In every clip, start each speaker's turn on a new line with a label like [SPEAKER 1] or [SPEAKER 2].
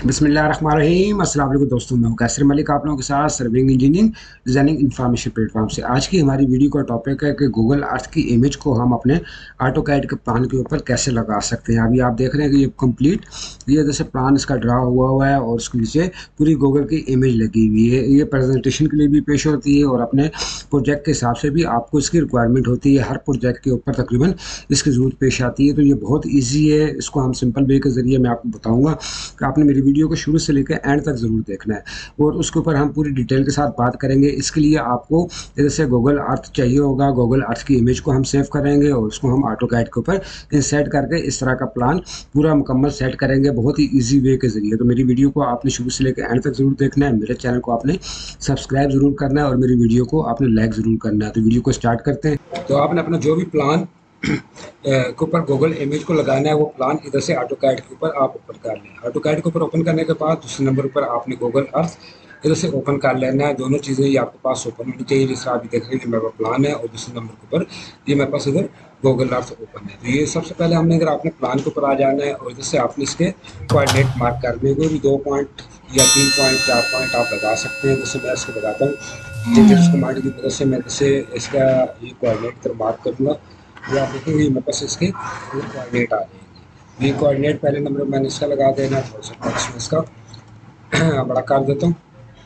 [SPEAKER 1] बिस्मिल्लाहिर्रहमानिर्रहीम। अस्सलाम वालेकुम दोस्तों, मैं हूं कैसर मलिक आप लोगों के साथ serving engineering designing information platform से। आज की हमारी वीडियो का टॉपिक है कि गूगल अर्थ की इमेज को हम अपने ऑटो कैड के प्लान के ऊपर कैसे लगा सकते हैं। अभी आप देख रहे हैं कि ये कंप्लीट, ये जैसे प्लान इसका ड्रा हुआ है और उसके नीचे पूरी गूगल की इमेज लगी हुई है। ये प्रेजेंटेशन के लिए भी पेश होती है और अपने प्रोजेक्ट के हिसाब से भी आपको इसकी रिक्वायरमेंट होती है। हर प्रोजेक्ट के ऊपर तकरीबन इसकी ज़रूरत पेश आती है, तो ये बहुत ईजी है। इसको हम सिंपल वे के ज़रिए मैं आपको बताऊँगा कि आपने मेरी वीडियो को शुरू से लेकर एंड तक ज़रूर देखना है और उसके ऊपर हम पूरी डिटेल के साथ बात करेंगे। इसके लिए आपको जैसे गूगल अर्थ चाहिए होगा, गूगल अर्थ की इमेज को हम सेव करेंगे और उसको हम ऑटो कैड के ऊपर इंसर्ट करके इस तरह का प्लान पूरा मुकम्मल सेट करेंगे बहुत ही ईजी वे के ज़रिए। तो मेरी वीडियो को आपने शुरू से लेकर एंड तक ज़रूर देखना है। मेरे चैनल को आपने सब्सक्राइब ज़रूर करना है और मेरी वीडियो को आपने लाइक ज़रूर करना है। तो वीडियो को स्टार्ट करते हैं। तो आपने अपना जो भी प्लान के ऊपर गूगल इमेज को लगाना है, वो प्लान इधर से ऑटो कैड के ऊपर आप ओपन कर लें। ऑटो कैड के ऊपर ओपन करने के बाद दूसरे नंबर पर आपने गूगल अर्थ इधर से ओपन कर लेना है। दोनों चीज़ें ये आपके पास ओपन होनी चाहिए। जैसे आप देख रहे हैं कि मेरा प्लान है और दूसरे नंबर के ऊपर ये मेरे पास इधर गूगल अर्थ ओपन है। तो ये सबसे पहले हमने इधर अपने प्लान के ऊपर आ जाना है और इधर से आपने इसके कोऑर्डिनेट मार्क करने हैं। कोई भी 2 पॉइंट या 3 पॉइंट 4 पॉइंट आप लगा सकते हैं। जैसे मैं इसको लगाता हूँ डिजिट्स कमांड की मदद से, मैं जैसे इसका ये कोऑर्डिनेट इधर मार्क करूँगा। ये आप देखेंगे मेरे पास इसके ये कोऑर्डिनेट आ जाएंगे। ये कोऑर्डिनेट पहले नंबर मैंने इसका लगा देना है। थोड़ा सा टेक्स्ट में इसका बड़ा कर देता हूँ।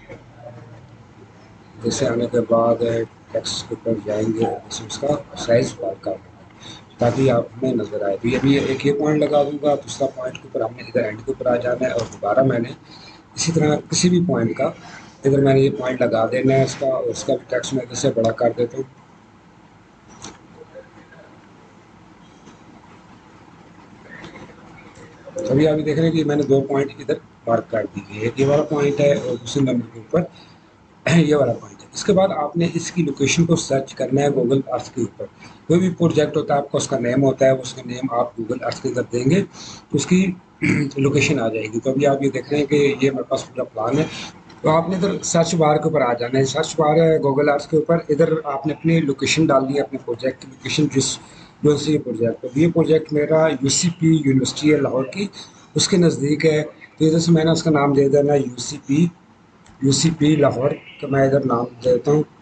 [SPEAKER 1] जैसे आने के बाद टेक्स्ट के ऊपर जाएंगे, जैसे उसका साइज बड़ा कर देंगे ताकि आप हमें नज़र आए। तो ये भी एक ये पॉइंट लगा दूंगा। दूसरा पॉइंट के ऊपर हमने इधर एंड के ऊपर आ जाना है और दोबारा मैंने इसी तरह किसी भी पॉइंट का इधर मैंने ये पॉइंट लगा देना है इसका, और उसका भी टेक्स्ट मैं इधर से बड़ा कर देता हूँ। अभी अभी देख रहे हैं कि मैंने 2 पॉइंट इधर मार्क कर दिए। एक ये वाला पॉइंट है और दूसरे नंबर के ऊपर ये वाला पॉइंट है। इसके बाद आपने इसकी लोकेशन को सर्च करना है गूगल अर्थ के ऊपर। कोई भी प्रोजेक्ट होता है आपका, उसका नेम होता है, उसका नेम आप गूगल अर्थ के अंदर देंगे तो उसकी लोकेशन आ जाएगी। तो अभी आप ये देख रहे हैं कि ये मेरे पास पूरा प्लान है। तो आपने इधर सर्च बार के ऊपर आ जाना है। सर्च बार है गूगल अर्थ के ऊपर, इधर आपने अपनी लोकेशन डालनी है, अपने प्रोजेक्ट की लोकेशन जिस जो सी प्रोजेक्ट। तो ये प्रोजेक्ट मेरा यूसीपी यूनिवर्सिटी है लाहौर की, उसके नज़दीक है। तो इधर से मैंने उसका नाम दे देना यूसीपी लाहौर का, मैं इधर नाम देता हूँ,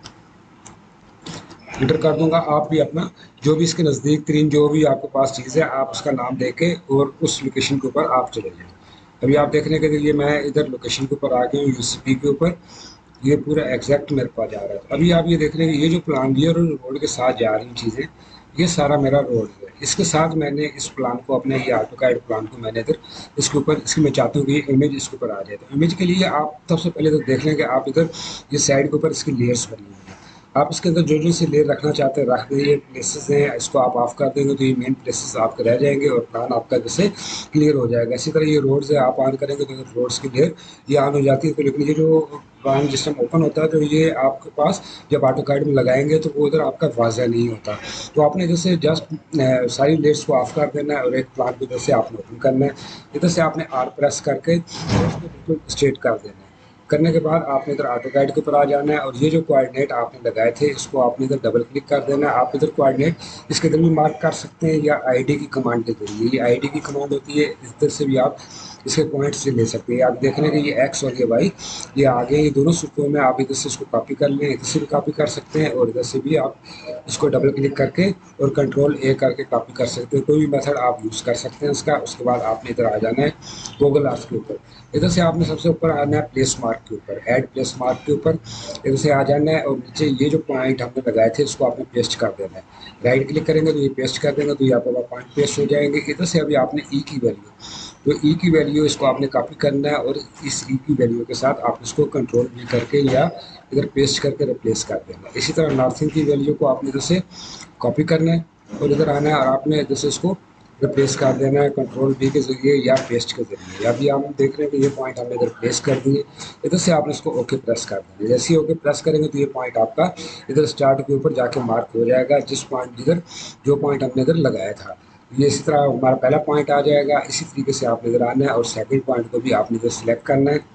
[SPEAKER 1] इंटर कर दूंगा। आप भी अपना जो भी इसके नज़दीक तरीन जो भी आपके पास चीज़ है आप उसका नाम दे के और उस लोकेशन के ऊपर आप चले जाएँ। अभी आप देखने के लिए मैं इधर लोकेशन के ऊपर आ गया हूँ, यूसीपी के ऊपर। ये पूरा एग्जैक्ट मेरे पास जा रहा है। तो अभी आप ये देख रहे हैं कि ये जो प्लान दिया और रोड के साथ जा रही चीज़ें, ये सारा मेरा रोड है। इसके साथ मैंने इस प्लान को, अपने ये ऑटो कैड प्लान को मैंने इधर इसके ऊपर, इसकी मैं चाहता हूँ कि ये इमेज इसके ऊपर आ जाए। तो इमेज के लिए आप सबसे पहले तो देख लें कि आप इधर ये साइड के ऊपर इसकी लेयर्स बनी हुई है। आप इसके अंदर जो जो से लेयर रखना चाहते हैं रख दीजिए। प्लेसेस हैं, इसको आप ऑफ कर देंगे तो ये मेन प्लेसेस आपके रह जाएंगे और प्लान आपका जैसे क्लियर हो जाएगा। इसी तरह ये रोड्स है, आप ऑन करेंगे तो रोड्स की लेयर ये ऑन हो जाती है। तो लेकिन ये जो प्लान जिस टाइम ओपन होता है तो ये आपके पास जब ऑटो कैड में लगाएंगे तो वो उधर आपका वाज़ह नहीं होता। तो आपने जैसे जस्ट सारी लेयर्स को ऑफ कर देना है और एक प्लान को इधर से आपने ओपन करना है। इधर से आपने आर प्रेस करके उसको बिल्कुल स्ट्रेट कर देना है। करने के बाद आपने इधर ऑटो गाइड के ऊपर आ जाना है और ये जो कोऑर्डिनेट आपने लगाए थे इसको आपने इधर डबल क्लिक कर देना है। आप इधर कोऑर्डिनेट इसके इधर भी मार्क कर सकते हैं या आईडी की कमांड के जरिए। ये आईडी की कमांड होती है, इधर से भी आप इसके पॉइंट्स से ले सकते हैं। आप देख रहे हैं कि ये एक्स और ये वाई ये आगे, ये दोनों सूत्रों में आप इधर से इसको कॉपी कर लें, इधर से भी कॉपी कर सकते हैं और इधर से भी आप इसको डबल क्लिक करके और कंट्रोल ए करके कॉपी कर सकते हैं। कोई भी मेथड आप यूज़ कर सकते हैं इसका। उसके बाद आपने इधर आ जाना है गूगल अर्थ के ऊपर। इधर से आपने सबसे ऊपर आना है प्लेस मार्क के ऊपर, ऐड प्लेस मार्क के ऊपर इधर से आ जाना है और नीचे ये जो पॉइंट हमने लगाए थे इसको आपने पेस्ट कर देना है। राइट क्लिक करेंगे तो ये पेस्ट कर देंगे तो ये आपका पॉइंट पेस्ट हो जाएंगे। इधर से अभी आपने ई की वैल्यू, तो ई की वैल्यू इसको आपने कॉपी करना है और इस ई की वैल्यू के साथ आप इसको कंट्रोल भी करके या इधर पेस्ट करके रिप्लेस कर देना। इसी तरह नॉर्थिंग की वैल्यू को आपने इधर से कॉपी करना है और इधर आना है और आपने इधर से इसको रिप्लेस कर देना है कंट्रोल बी के ज़रिए या पेस्ट के ज़रिए। अभी हम देख रहे हैं कि ये पॉइंट हमने इधर प्लेस कर दिए। इधर से आपने इसको ओके प्रेस कर देना है। जैसे ही ओके प्रेस करेंगे तो ये पॉइंट आपका इधर स्टार्ट के ऊपर जाके मार्क हो जाएगा, जिस पॉइंट इधर जो पॉइंट हमने इधर लगाया था। ये इसी तरह हमारा पहला पॉइंट आ जाएगा। इसी तरीके से आपने इधर आना है और सेकंड पॉइंट को भी आपने इधर सेलेक्ट करना है,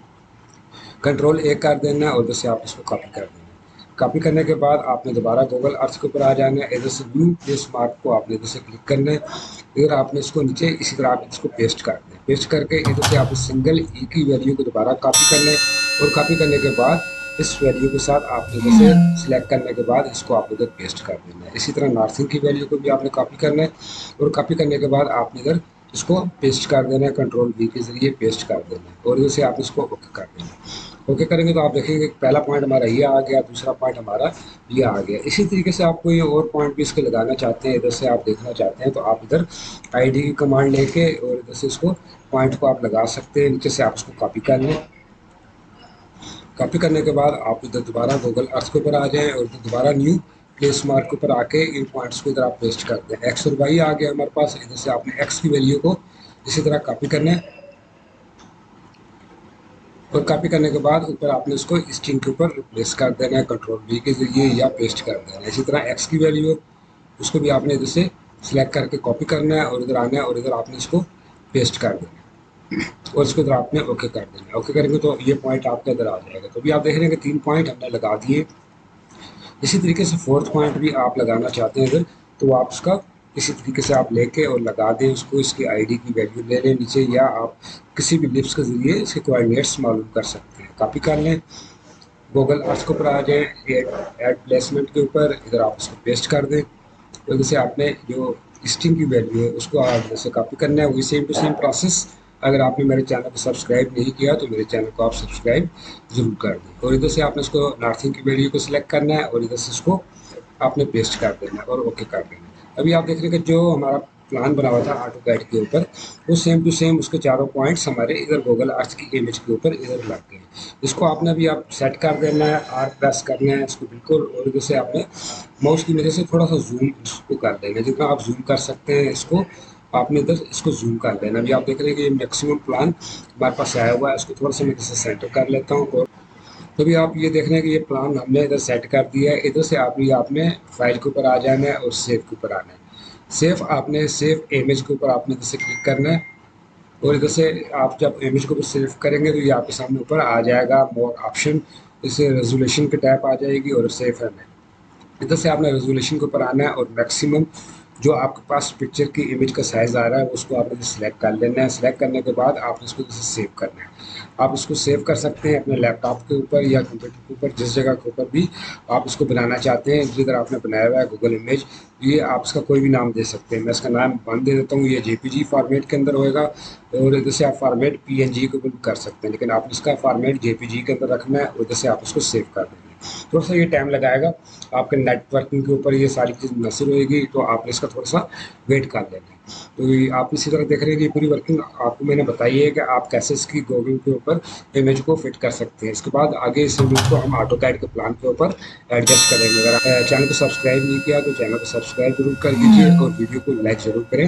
[SPEAKER 1] कंट्रोल ए कर देना है और इधर से आप इसको कॉपी कर देना है। कॉपी करने के बाद आपने दोबारा गूगल अर्थ के ऊपर आ जाना है। इधर से न्यू प्लेस मार्क को आपने इधर से क्लिक करना है। इधर आपने इसको नीचे इसी तरह आप इसको पेस्ट कर दें। पेस्ट करके इधर से आपने सिंगल ई की वैल्यू को दोबारा कॉपी करना है, और कॉपी करने के बाद इस वैल्यू के साथ आपने इधर से सिलेक्ट करने के बाद इसको आप इधर पेस्ट कर देना है। इसी तरह नॉर्थिंग की वैल्यू को भी आपने कॉपी करना है, और कॉपी करने के बाद आपने इधर इसको पेस्ट कर देना है, कंट्रोल वी के जरिए पेस्ट कर देना है, और इधर से आप इसको ओके कर देना है। ओके करेंगे तो आप देखेंगे पहला पॉइंट हमारा ये आ गया, दूसरा पॉइंट हमारा ये आ गया। इसी तरीके से आपको ये और पॉइंट भी इसके लगाना चाहते हैं, इधर से आप देखना चाहते हैं, तो आप इधर आईडी की कमांड लेके और इधर से इसको पॉइंट को आप लगा सकते हैं, नीचे से आप इसको कॉपी कर लें। कॉपी करने के बाद आप इधर दोबारा गूगल अर्थ के ऊपर आ जाएं, और इधर दोबारा न्यू प्लेस मार्क के ऊपर आके इन पॉइंट्स को इधर आप पेस्ट कर दें। एक्स और वाई आ गया हमारे पास, इधर से आपने एक्स की वैल्यू को इसी तरह कॉपी करना है, और कॉपी करने के बाद ऊपर आपने इसको स्ट्रिंग के ऊपर रिप्लेस कर देना है कंट्रोल वी के जरिए, या पेस्ट कर देना है। इसी तरह एक्स की वैल्यू उसको भी आपने इधर से सिलेक्ट करके कॉपी करना है, और इधर आना है, और इधर आपने इसको पेस्ट कर देना है, और इसको इधर आपने ओके कर देना है। ओके करेंगे तो ये पॉइंट आपका इधर आ जाएगा। तो अभी आप देख रहे हैं कि 3 पॉइंट हमने लगा दिए। इसी तरीके से फोर्थ पॉइंट भी आप लगाना चाहते हैं इधर, तो आप उसका इसी तरीके से आप लेके और लगा दें उसको, इसकी आईडी की वैल्यू ले लें नीचे, या आप किसी भी लिप्स के ज़रिए इसके कोऑर्डिनेट्स मालूम कर सकते हैं। कॉपी कर लें, गूगल अर्थ के ऊपर आ जाएँ, एड प्लेसमेंट के ऊपर इधर आप उसको पेस्ट कर दें, और जैसे आपने जो स्ट्रिंग की वैल्यू है उसको आप जैसे कॉपी करना है, वही सेम टू सेम प्रोसेस। अगर आपने मेरे चैनल को सब्सक्राइब नहीं किया तो मेरे चैनल को आप सब्सक्राइब ज़रूर कर दें, और इधर से आपने इसको नॉर्थिंग की वैल्यू को सिलेक्ट करना है, और इधर से इसको आपने पेस्ट कर देना है और ओके कर देना है। अभी आप देख रहे हैं कि जो हमारा प्लान बना हुआ था ऑटो कैड के ऊपर, वो सेम टू सेम उसके चारों पॉइंट्स हमारे इधर गूगल अर्थ की इमेज के ऊपर इधर लग गए। इसको आपने अभी आप सेट कर देना है, आर प्रेस करना है इसको बिल्कुल, और इधर से आपने माउस की मदद से थोड़ा सा जूम इसको कर देना है, जितना आप जूम कर सकते हैं इसको आपने इधर इसको जूम कर लेना। अभी आप देख रहे हैं कि ये मैक्सिमम प्लान हमारे पास आया हुआ है, इसको थोड़ा सा मैं इसे सेंटर कर लेता हूँ। और तो भी आप ये देख रहे हैं कि ये प्लान हमने इधर सेट कर दिया है। इधर से आप आपने फाइल के ऊपर आ जाना है और सेव के ऊपर आना है। सेव आपने सेव इमेज के ऊपर आपने इधर से क्लिक करना है, और इधर से आप जब इमेज को सेव करेंगे तो ये आपके सामने ऊपर आ जाएगा मोर ऑप्शन, इससे रेजोल्यूशन की टैप आ जाएगी और सेव है। इधर से आपने रेजोल्यूशन के ऊपर आना है, और मैक्सिमम जो आपके पास पिक्चर की इमेज का साइज़ आ रहा है उसको आपने सिलेक्ट कर लेना है। सिलेक्ट करने के बाद आपने इसको जैसे सेव करना है। आप इसको सेव कर सकते हैं अपने लैपटॉप के ऊपर या कंप्यूटर के ऊपर, जिस जगह के ऊपर भी आप इसको बनाना चाहते हैं। जिधर आपने बनाया हुआ है गूगल इमेज, ये आप इसका कोई भी नाम दे सकते हैं। मैं इसका नाम वन दे देता हूँ, ये जेपीजी फॉर्मेट के अंदर होएगा, और इधर से आप फॉर्मेट पीएनजी के ऊपर भी कर सकते हैं, लेकिन आप इसका फॉर्मेट जेपीजी के अंदर रखना है, और इधर से आप इसको सेव कर देंगे। थोड़ा सा ये टाइम लगाएगा, आपके नेटवर्किंग के ऊपर ये सारी चीज़ मुनसर होएगी, तो आपने इसका थोड़ा सा वेट कर लेना है। तो ये आप इसी तरह देख रहे हैं कि पूरी वर्किंग आपको मैंने बताई है कि आप कैसे इसकी गूगल के ऊपर इमेज को फिट कर सकते हैं। इसके बाद आगे इस इमेज को हम ऑटो कैड के प्लान के ऊपर एडजस्ट करेंगे। अगर चैनल को सब्सक्राइब नहीं किया तो चैनल को सब्सक्राइब जरूर कर लीजिए, और वीडियो को लाइक ज़रूर करें।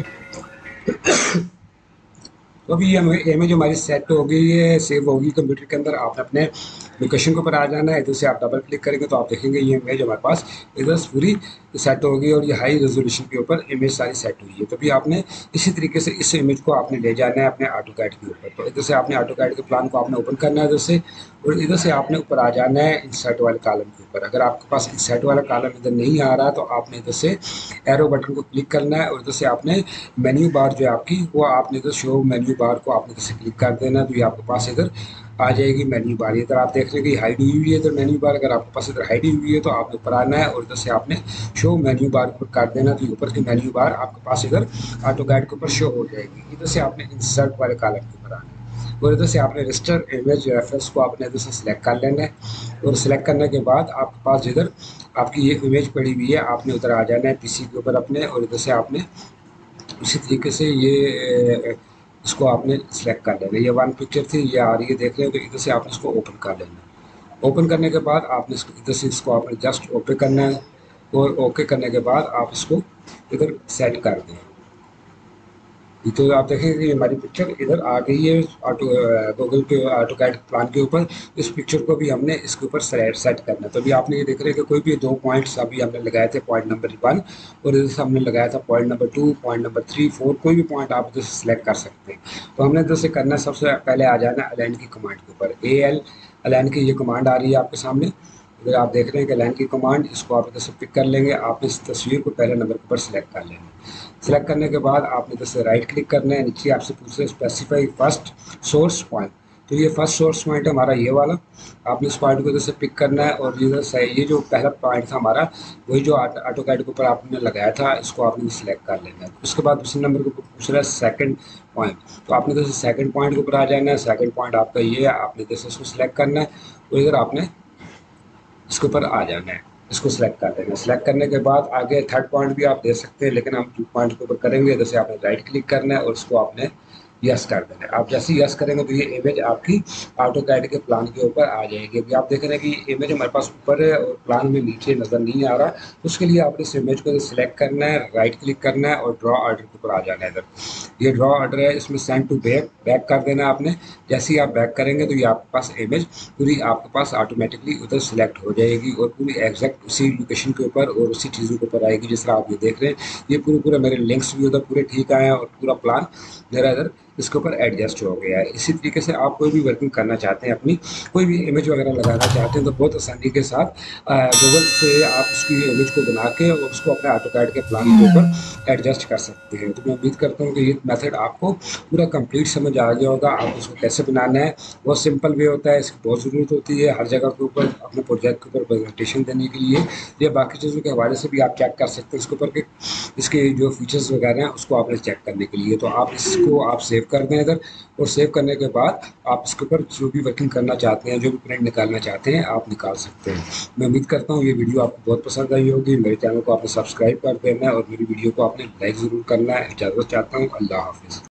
[SPEAKER 1] तो अभी ये इमेज हमारी सेट हो गई है, सेव होगी कंप्यूटर के अंदर। आपने अपने लोकेशन के ऊपर आ जाना है, इधर से आप डबल क्लिक करेंगे तो आप देखेंगे ये इमेज हमारे पास इधर पूरी सेट हो गई, और ये हाई रेजोल्यूशन के ऊपर इमेज सारी सेट हुई है। तो भी आपने इसी तरीके से इस इमेज को आपने ले जाना है अपने ऑटो कैड के ऊपर। तो इधर से आपने ऑटो कैड के प्लान को आपने ओपन करना है इधर से, और इधर से आपने ऊपर आ जाना है इंसर्ट वाले कॉलम के ऊपर। अगर आपके पास इंसर्ट वाला कॉलम इधर नहीं आ रहा तो आपने इधर से एरो बटन को क्लिक करना है, और इधर से आपने मेन्यू बार जो है आपकी, वो आपने इधर शो मेन्यू बार को आपने इधर से क्लिक कर देना है, तो ये आपके पास इधर आ जाएगी मेन्यू बार। इधर आप देख रहे हैं कि हाइड हुई हुई है इधर मेन्यू बार। अगर आपके पास इधर हाइड हुई है तो आपने ऊपर आना है, और इधर से आपने शो मेन्यू बार पर कर देना, तो ऊपर की मेन्यू बार आपके पास इधर ऑटो गाइड के ऊपर शो हो जाएगी। इधर से आपने इंसर्ट वाले कॉलम के ऊपर आना है, और इधर से आपने रजिस्टर इमेज रेफरेंस को आपने इधर से सिलेक्ट कर लेना है, और सिलेक्ट करने के बाद आपके पास जिधर आपकी ये इमेज पड़ी हुई है आपने उधर आ जाना है पीसी के ऊपर अपने, और इधर से आपने इसी तरीके से ये इसको आपने सेलेक्ट कर लेना। ये वन पिक्चर थी, ये आ रही है देख रहे हो, तो इधर से आपने इसको ओपन कर लेना। ओपन करने के बाद आपने इसको इधर से इसको आपने जस्ट ओके करना है, और ओके करने के बाद आप इसको इधर सेट कर दें। तो आप देखेंगे कि हमारी पिक्चर इधर आ गई है ऑटो गूगल के ऑटो कैड प्लान के ऊपर। इस पिक्चर को भी हमने इसके ऊपर सेट करना है। तो अभी आपने ये देख रहे हैं कि कोई भी 2 पॉइंट्स अभी हमने लगाए थे, पॉइंट नंबर 1, और इधर से हमने लगाया था पॉइंट नंबर 2, पॉइंट नंबर 3, 4, कोई भी पॉइंट आप इधर से सिलेक्ट कर सकते हैं। तो हमने इधर से करना है, सबसे पहले आ जाना अलाइन की कमांड के ऊपर। AL अलाइन की ये कमांड आ रही है आपके सामने, अगर आप देख रहे हैं कि लाइन की कमांड, इसको आप इधर से पिक कर लेंगे। आप इस तस्वीर को पहले नंबर के ऊपर सेलेक्ट कर लेंगे। सेलेक्ट करने के बाद आपने इधर से राइट क्लिक करना है। नीचे आपसे पूछ रहे हैं स्पेसिफाई फर्स्ट सोर्स पॉइंट, तो ये फर्स्ट सोर्स पॉइंट है हमारा ये वाला। आपने इस पॉइंट को इधर से पिक करना है और इधर से ये जो पहला पॉइंट था हमारा, वही जो ऑटो कैड के ऊपर आपने लगाया था, इसको आपने सिलेक्ट कर लेना है। उसके बाद दूसरे नंबर के ऊपर पूछ रहा है सेकंड पॉइंट, तो आपने इधर से सेकंड पॉइंट के ऊपर आ जाना है। सेकंड पॉइंट आपका ये है, आपने इधर से इसको सिलेक्ट करना है और इधर आपने इसके ऊपर आ जाना है, इसको सिलेक्ट कर लेना है। सिलेक्ट करने के बाद आगे थर्ड पॉइंट भी आप दे सकते हैं, लेकिन हम 2 पॉइंट के ऊपर करेंगे। इधर से आपने राइट क्लिक करना है और इसको आपने यस कर देना है। आप जैसे ही यस करेंगे तो ये इमेज आपकी ऑटो कैड के प्लान के ऊपर आ जाएगी। अभी आप देख रहे हैं कि इमेज हमारे पास ऊपर है और प्लान में नीचे नज़र नहीं आ रहा, तो उसके लिए आपने इस इमेज को सिलेक्ट करना है, राइट क्लिक करना है और ड्रॉ ऑर्डर के ऊपर आ जाना है। इधर ये ड्रॉ ऑर्डर है, इसमें सेंड टू बैक बैक कर देना है आपने। जैसे ही आप बैक करेंगे तो ये आपके पास इमेज पूरी आपके पास ऑटोमेटिकली उधर सिलेक्ट हो जाएगी और पूरी एग्जैक्ट उसी लोकेशन के ऊपर और उसी चीज़ों के ऊपर आएगी जिस तरह आप ये देख रहे हैं। ये पूरा मेरे लिंक्स भी उधर पूरे ठीक आए हैं और पूरा प्लान मेरा इधर इसके ऊपर एडजस्ट हो गया है। इसी तरीके से आप कोई भी वर्किंग करना चाहते हैं, अपनी कोई भी इमेज वगैरह लगाना चाहते हैं, तो बहुत आसानी के साथ गूगल से आप उसकी इमेज को बना के और उसको अपने ऑटोकैड के प्लान के ऊपर एडजस्ट कर सकते हैं। तो मैं उम्मीद करता हूँ कि ये मेथड आपको पूरा कंप्लीट समझ आ गया होगा। आप उसको कैसे बनाना है, बहुत सिंपल वे होता है, इसकी बहुत ज़रूरत होती है हर जगह के ऊपर अपने प्रोजेक्ट के ऊपर प्रेजेंटेशन देने के लिए या बाकी चीज़ों के हवाले से भी आप चेक कर सकते हैं इसके ऊपर के इसके जो फीचर्स वगैरह हैं उसको आपने चेक करने के लिए। तो आप इसको आप सेव कर दें इधर, और सेव करने के बाद आप इसके ऊपर जो भी वर्किंग करना चाहते हैं, जो भी प्रिंट निकालना चाहते हैं, आप निकाल सकते हैं। मैं उम्मीद करता हूँ ये वीडियो आपको बहुत पसंद आई होगी। मेरे चैनल को आपने सब्सक्राइब कर देना है और मेरी वीडियो को आपने लाइक ज़रूर करना है। इजाज़त चाहता हूँ, अल्लाह हाफिज़।